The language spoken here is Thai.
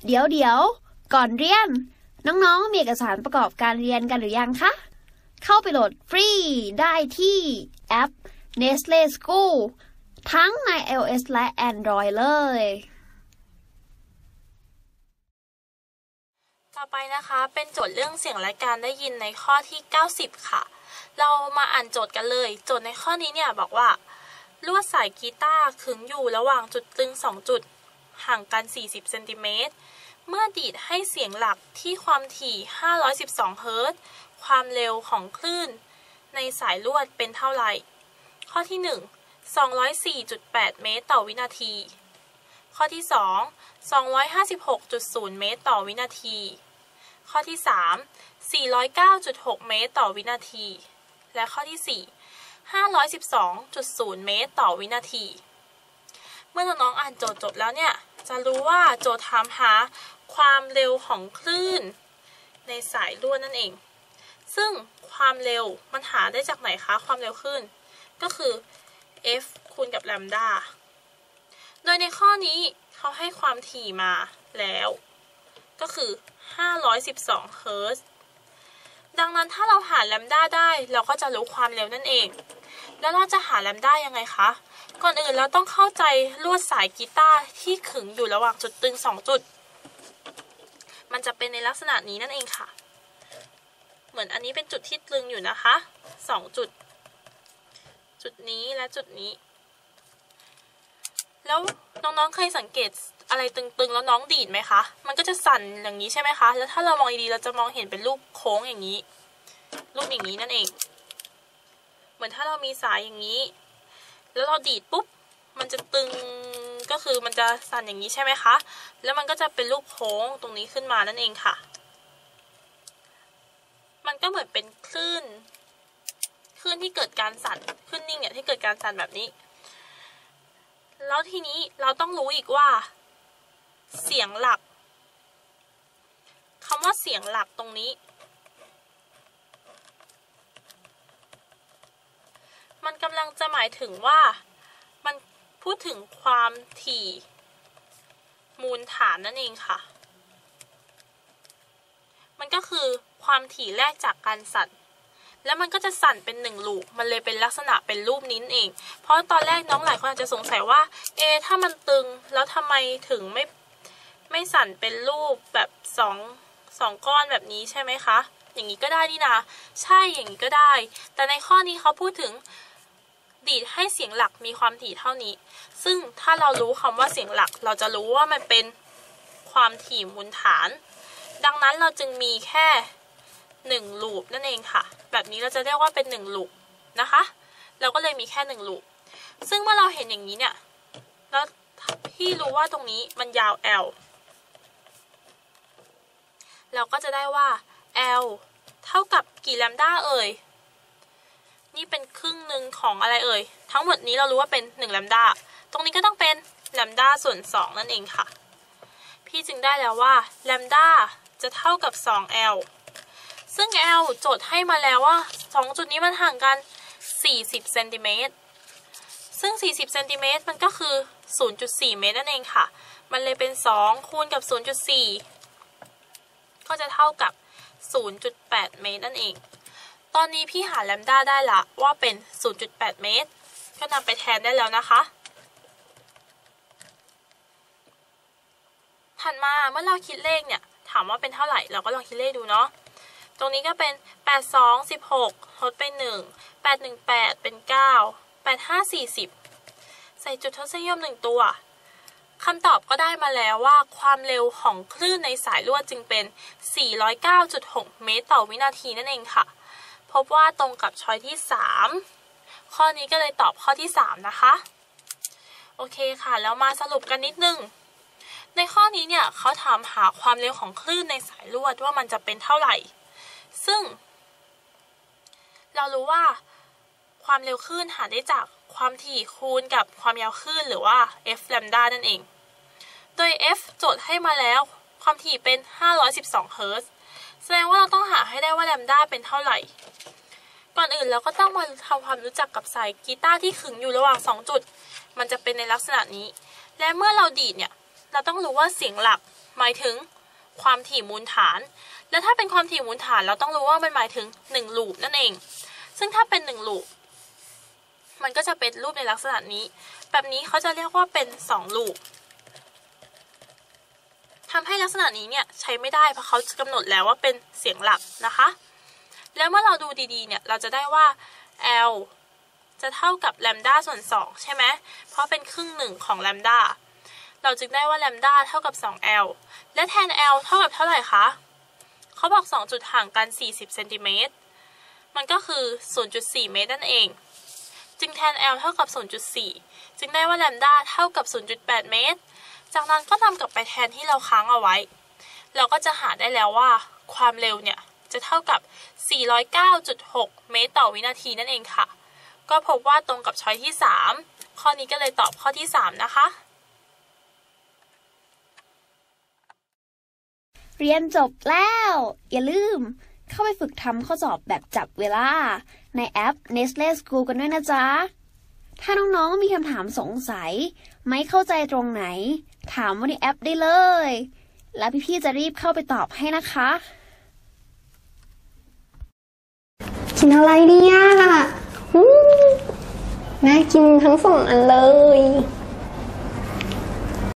เดี๋ยวก่อนเรียนน้องๆมีเอกสารประกอบการเรียนกันหรือยังคะเข้าไปโหลดฟรีได้ที่แอป Nestle School ทั้งใน iOS และ Android เลยต่อไปนะคะเป็นโจทย์เรื่องเสียงและการได้ยินในข้อที่90ค่ะเรามาอ่านโจทย์กันเลยโจทย์ในข้อนี้เนี่ยบอกว่าลวดสายกีตาร์ขึงอยู่ระหว่างจุดตึง2จุดห่างกัน40เซนติเมตรเมื่อดีดให้เสียงหลักที่ความถี่512เฮิรตซ์ความเร็วของคลื่นในสายลวดเป็นเท่าไหร่ข้อที่1 204.8 เมตรต่อวินาทีข้อที่2 256.0 เมตรต่อวินาทีข้อที่3 409.6 เมตรต่อวินาทีและข้อที่4 512.0 เมตรต่อวินาทีเมื่อน้องๆอ่านโจทย์จบแล้วเนี่ยจะรู้ว่าโจทย์ถามหาความเร็วของคลื่นในสายลวดนั่นเองซึ่งความเร็วมันหาได้จากไหนคะความเร็วคลื่นก็คือ f คูณกับแลมดาโดยในข้อนี้เขาให้ความถี่มาแล้วก็คือ512เฮิรตซ์ดังนั้นถ้าเราหาแลมดาได้เราก็จะรู้ความเร็วนั่นเองแล้วเราจะหาแลมดายังไงคะก่อนอื่นเราต้องเข้าใจลวดสายกีตาร์ที่ขึงอยู่ระหว่างจุดตึง2จุดมันจะเป็นในลักษณะนี้นั่นเองค่ะเหมือนอันนี้เป็นจุดที่ตึงอยู่นะคะ2จุดจุดนี้และจุดนี้แล้วน้องๆเคยสังเกตอะไรตึงๆแล้วน้องดีดไหมคะมันก็จะสั่นอย่างนี้ใช่ไหมคะแล้วถ้าเรามองดีๆเราจะมองเห็นเป็นรูปโค้งอย่างนี้รูปอย่างนี้นั่นเองเหมือนถ้าเรามีสายอย่างนี้แล้วเราดีดปุ๊บมันจะตึงก็คือมันจะสั่นอย่างนี้ใช่ไหมคะแล้วมันก็จะเป็นรูปโค้งตรงนี้ขึ้นมานั่นเองค่ะมันก็เหมือนเป็นคลื่นที่เกิดการสั่นคลื่นนิ่งเนี่ยที่เกิดการสั่นแบบนี้แล้วทีนี้เราต้องรู้อีกว่าเสียงหลักคำว่าเสียงหลักตรงนี้มันกำลังจะหมายถึงว่ามันพูดถึงความถี่มูลฐานนั่นเองค่ะมันก็คือความถี่แรกจากการสั่นแล้วมันก็จะสั่นเป็น1ลูปมันเลยเป็นลักษณะเป็นรูปนี้เองเพราะตอนแรกน้องหลายคนอาจจะสงสัยว่าถ้ามันตึงแล้วทำไมถึงไม่สั่นเป็นรูปแบบ2ก้อนแบบนี้ใช่ไหมคะอย่างนี้ก็ได้นี่นะใช่อย่างนี้ก็ได้แต่ในข้อนี้เขาพูดถึงดีดให้เสียงหลักมีความถี่เท่านี้ซึ่งถ้าเรารู้คำว่าเสียงหลักเราจะรู้ว่ามันเป็นความถี่มูลฐานดังนั้นเราจึงมีแค่1ลูปนั่นเองค่ะแบบนี้เราจะเรียกว่าเป็น1ลูปนะคะเราก็เลยมีแค่1ลูปซึ่งเมื่อเราเห็นอย่างนี้เนี่ยแล้วพี่รู้ว่าตรงนี้มันยาว L เราก็จะได้ว่า L เท่ากับกี่แลมดาเอ่ยนี่เป็นครึ่งหนึ่งของอะไรเอ่ยทั้งหมดนี้เรารู้ว่าเป็น1แลมดาตรงนี้ก็ต้องเป็นแลมดาส่วน2นั่นเองค่ะพี่จึงได้แล้วว่าแลมดาจะเท่ากับ 2L ซึ่ง L โจทย์ให้มาแล้วว่า2จุดนี้มันห่างกัน40เซนติเมตรซึ่ง40เซนติเมตรมันก็คือ 0.4 เมตรนั่นเองค่ะมันเลยเป็น2คูณกับ 0.4 ก็จะเท่ากับ 0.8 เมตรนั่นเองตอนนี้พี่หาแลมดาได้ละว่าเป็น 0.8 เมตรก็นำไปแทนได้แล้วนะคะถัดมาเมื่อเราคิดเลขเนี่ยถามว่าเป็นเท่าไหร่เราก็ลองคิดเลขดูเนาะตรงนี้ก็เป็น82 16ทดไป1 818เป็น9 85 40ใส่จุดทศนิยม1ตัวคำตอบก็ได้มาแล้วว่าความเร็วของคลื่นในสายลวดจึงเป็น 409.6 เมตรต่อวินาทีนั่นเองค่ะพบว่าตรงกับช้อยที่3ข้อนี้ก็เลยตอบข้อที่3นะคะโอเคค่ะแล้วมาสรุปกันนิดนึงในข้อนี้เนี่ยเขาถามหาความเร็วของคลื่นในสายลวดว่ามันจะเป็นเท่าไหร่ซึ่งเรารู้ว่าความเร็วคลื่นหาได้จากความถี่คูณกับความยาวคลื่นหรือว่า f แลมดานั่นเองโดย f โจทย์ให้มาแล้วความถี่เป็น512เฮิรตซ์แสดงว่าเราต้องหาให้ได้ว่าแลมดาเป็นเท่าไหร่ก่อนอื่นเราก็ต้องมาทำความรู้จักกับสายกีตาร์ที่ขึงอยู่ระหว่าง2จุดมันจะเป็นในลักษณะนี้และเมื่อเราดีดเนี่ยเราต้องรู้ว่าเสียงหลักหมายถึงความถี่มูลฐาน แล้วถ้าเป็นความถี่มูลฐานเราต้องรู้ว่ามันหมายถึง1ลูปนั่นเองซึ่งถ้าเป็น1ลูปมันก็จะเป็นรูปในลักษณะนี้แบบนี้เขาจะเรียกว่าเป็น2ลูปทำให้ลักษณะนี้เนี่ยใช้ไม่ได้เพราะเขากำหนดแล้วว่าเป็นเสียงหลักนะคะแล้วเมื่อเราดูดีๆเนี่ยเราจะได้ว่า L จะเท่ากับแลมด้าส่วน2ใช่ไหมเพราะเป็นครึ่งหนึ่งของแลมด้าเราจึงได้ว่าแลมด้าเท่ากับ 2L และแทน L เท่ากับเท่าไหร่คะเขาบอก2จุดห่างกัน40เซนติเมตรมันก็คือ 0.4 เมตรนั่นเองจึงแทน L เท่ากับ 0.4 จึงได้ว่าแลมด้าเท่ากับ 0.8 เมตรจากนั้นก็นำกลับไปแทนที่เราค้างเอาไว้เราก็จะหาได้แล้วว่าความเร็วเนี่ยจะเท่ากับ 409.6 เมตรต่อวินาทีนั่นเองค่ะก็พบว่าตรงกับช้อยที่3ข้อนี้ก็เลยตอบข้อที่3นะคะเรียนจบแล้วอย่าลืมเข้าไปฝึกทำข้อสอบแบบจับเวลาในแอป Nestle School กันด้วยนะจ๊ะถ้าน้องๆมีคำถามสงสัยไม่เข้าใจตรงไหนถามว่าในแอปได้เลยแล้วพี่ๆจะรีบเข้าไปตอบให้นะคะกินอะไรเนี่ยน่ากินทั้ง2 อันเลย